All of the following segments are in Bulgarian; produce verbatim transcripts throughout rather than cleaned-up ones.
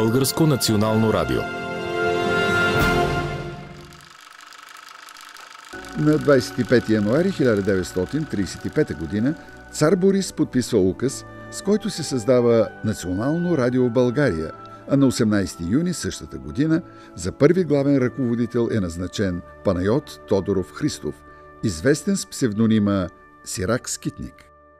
Българско национално радио. На двадесет и пети януари хиляда деветстотин тридесет и пета година цар Борис подписва указ, с който се създава Национално радио България, а на осемнадесети юни същата година за първи главен ръководител е назначен Панайот Тодоров Христов, известен с псевдонима Сирак Скитник.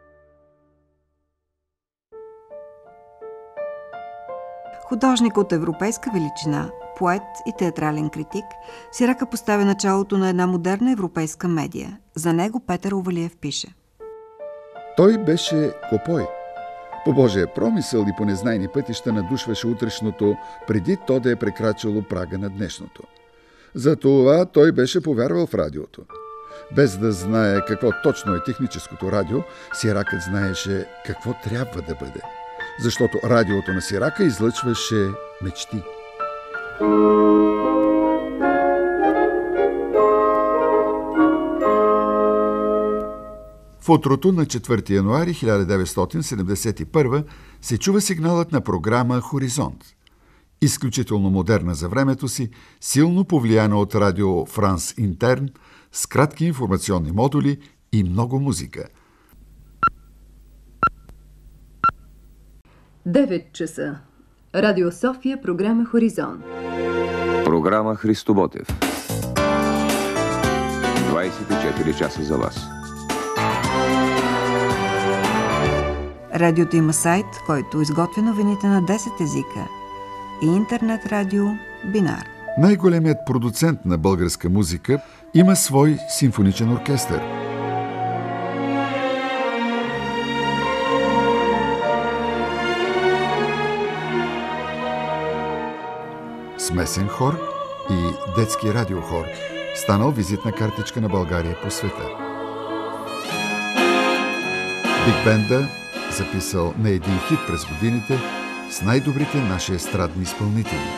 Художник от европейска величина, поет и театрален критик, Сирака поставя началото на една модерна европейска медия. За него Петър Овалиев пише: Той беше копой. По Божия промисъл и по незнайни пътища надушваше утрешното, преди то да е прекрачало прага на днешното. Затова той беше повярвал в радиото. Без да знае какво точно е техническото радио, Сиракът знаеше какво трябва да бъде. Защото радиото на Сирака излъчваше мечти. В утрото на четвърти януари хиляда деветстотин седемдесет и първа се чува сигналът на програма «Хоризонт». Изключително модерна за времето си, силно повлияна от радио «Франс Интерн», с кратки информационни модули и много музика. девет часа. Радио София, програма «Хоризонт». Програма Христо Ботев. двадесет и четири часа за вас. Радиото има сайт, който изготвя новините на десет езика и интернет радио Бинар. Най-големият продуцент на българска музика има свой симфоничен оркестър. Смесен хор и детски радиохор, станал визитна картичка на България по света. Биг Бенда записал не един хит през годините с най-добрите наши естрадни изпълнители.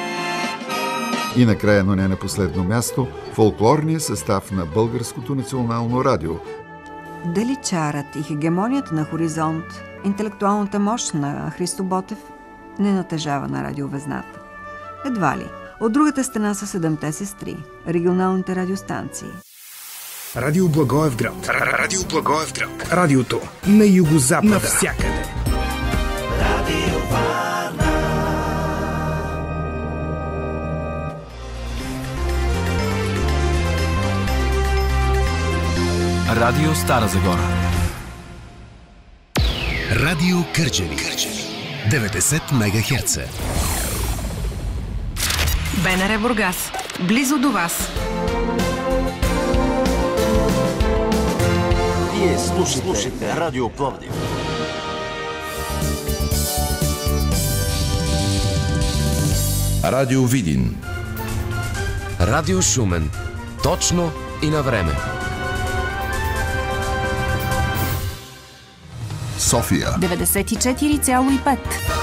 И накрая, но не на последно място, фолклорния състав на Българското национално радио. Дали чарът и хегемонията на Хоризонт, интелектуалната мощ на Христо Ботев не натежава на радиовезната? Едва ли. От другата страна са седемте сестри, регионалните радиостанции. Радио Благоевград. Радио Благоевград. Радиото на югозапада. Навсякъде. Радио Варна. Радио Стара Загора. Радио Кърджали. деветдесет мегахерца. БНР Бургас. Близо до вас. Вие слушате, слушате Радио Пловдив. Радио Видин. Радио Шумен. Точно и на време. София. деветдесет и четири цяло и пет.